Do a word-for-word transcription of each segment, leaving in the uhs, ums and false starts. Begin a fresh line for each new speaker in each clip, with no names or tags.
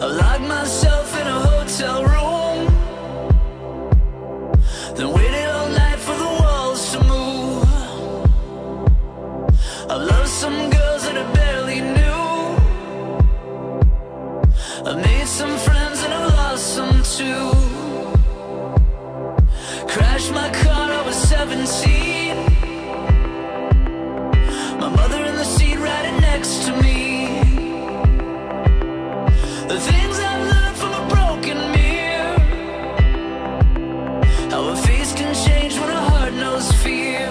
I locked myself in a hotel room, then waited all night for the walls to move. I loved some girls that I barely knew. I made some friends and I lost some too. Crashed my car, I was seventeen. My mother in the seat riding next to me. The things I've learned from a broken mirror, how a face can change when a heart knows fear.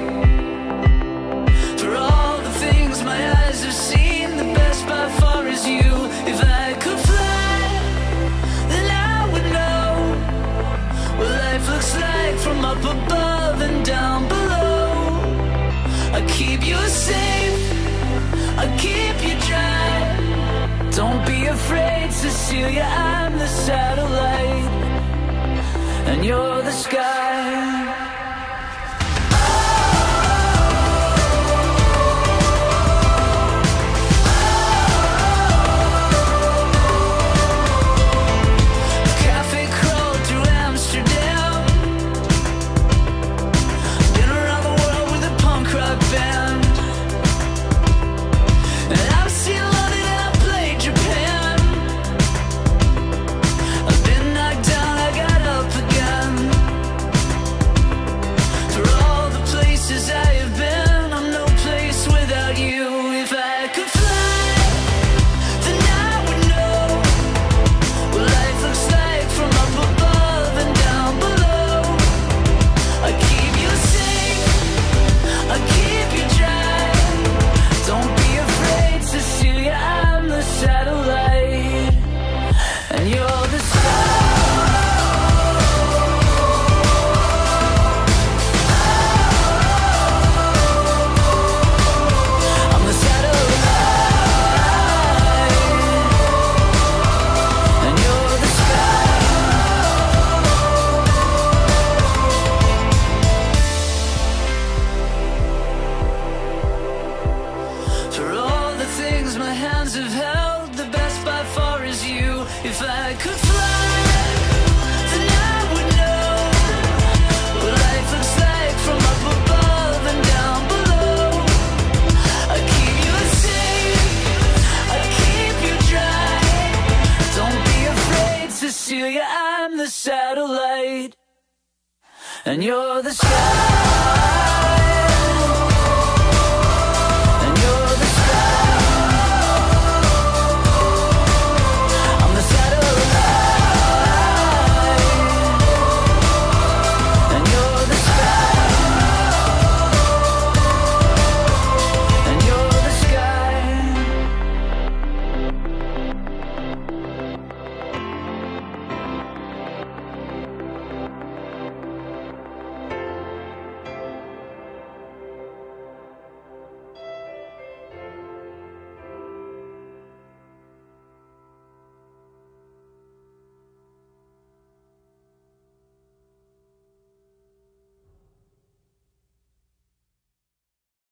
For all the things my eyes have seen, the best by far is you. If I could fly, then I would know what life looks like from up above and down below. I keep you safe, I keep you dry. Don't be afraid, Cecilia, I'm the satellite, and you're the sky. If I could fly, then I would know what life looks like from up above and down below. I keep you safe, I keep you dry. Don't be afraid, Cecilia, I'm the satellite, and you're the sky.